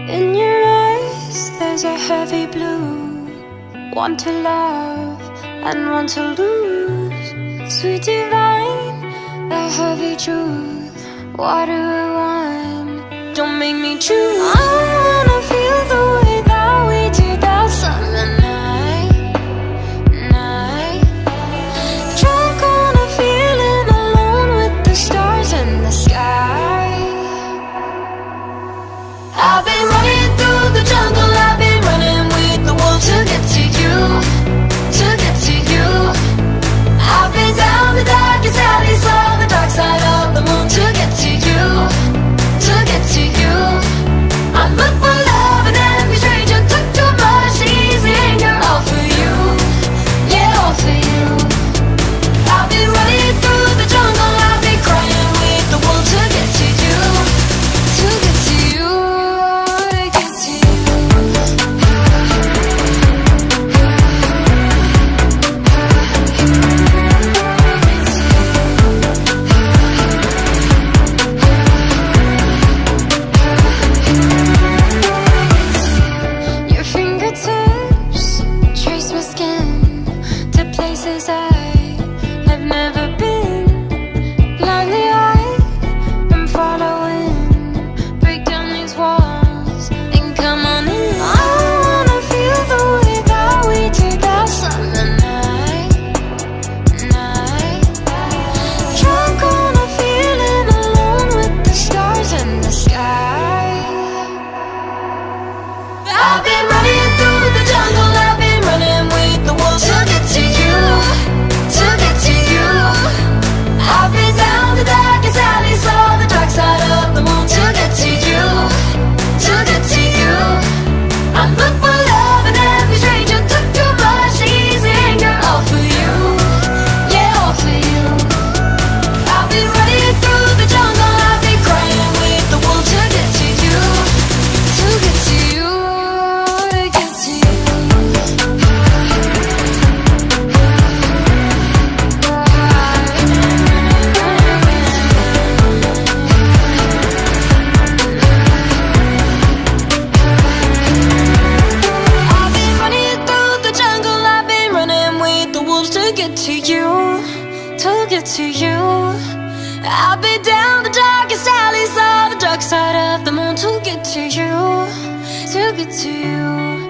In your eyes there's a heavy blue, one to love and one to lose. Sweet divine, the heavy truth. Water or wine, don't make me choose. I wanna feel the way that we did that summer night. Drunk on a feeling, alone with the stars in the sky. I've been running through the jungle, I've been running with the wolves to get to you, to get to you. I've been down the darkest alleys, saw the dark side of the moon to get to you, to get to you. I look for love and every stranger took too much easy anger, all for you, yeah, all for you. I've been running through the jungle, I've been crying with the wolves to get to you, to get to you. I've been down the darkest alleys, saw the dark side of the moon to get to you, to get to you.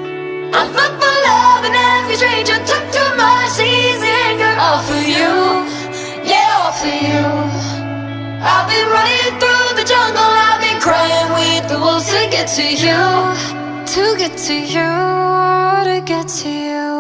I look for love and every stranger took too much easy anger, all for you, yeah, all for you. I've been running through the jungle, I've been crying with the wolves to get to you, to get to you, to get to you.